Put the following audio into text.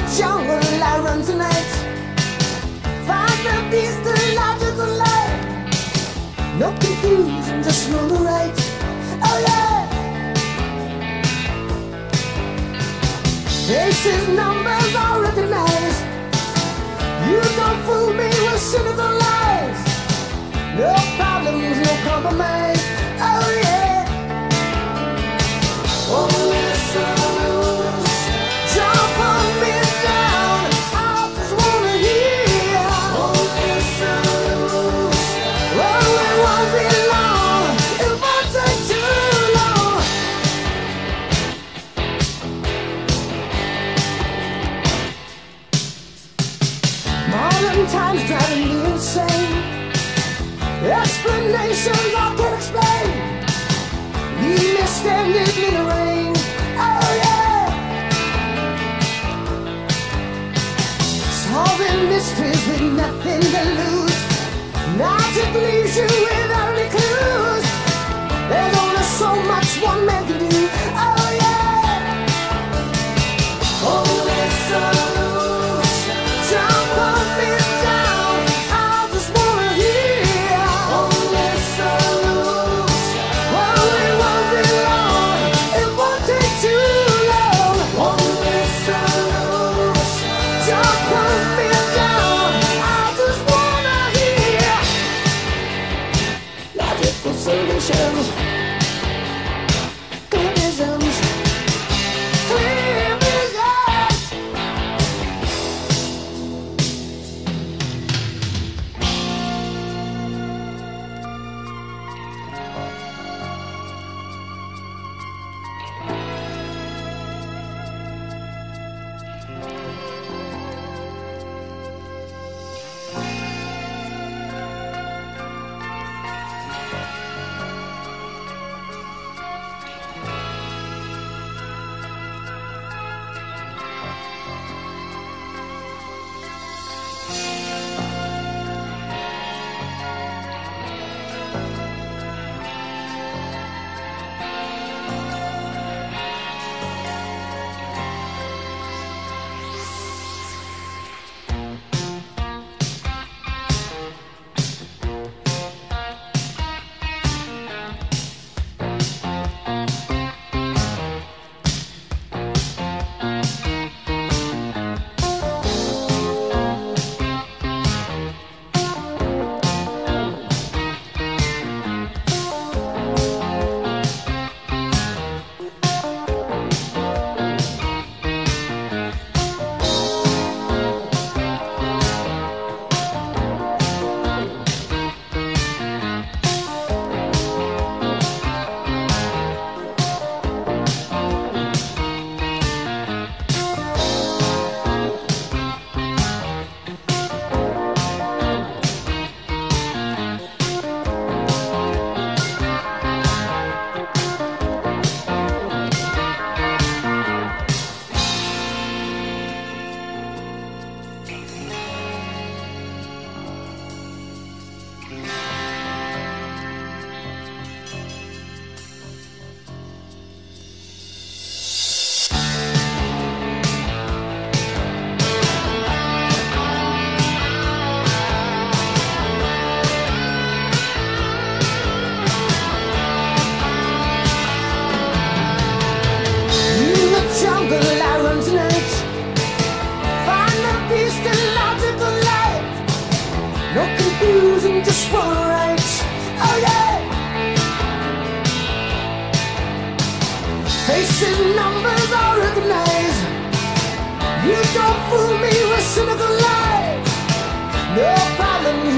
jungle I run tonight. Find the beast, the larger the light. No confusion, just know the right. Oh yeah. Faces, numbers, all recognized. You don't fool me with cynical lies. No problems, no compromise. Oh yeah. Oh listen, jump on me down. I just wanna hear. Oh listen, oh it won't be long. It won't take too long. Modern times driving me insane. Explanations I can't explain. Leave me standing in the rain. Oh yeah. Solving mysteries with nothing to lose. Magic leaves you without any clues. There's only so much one man can do. Oh yeah. Oh listen, jump on me down. I just wanna hear. Oh listen, oh it won't be long. It won't take too long. Oh listen, jump on me down. I just wanna hear. Logical solutions, clear visions, clear visions. Just one right. Oh yeah. Faces, numbers, all recognize. You don't fool me with cynical lies. No problems,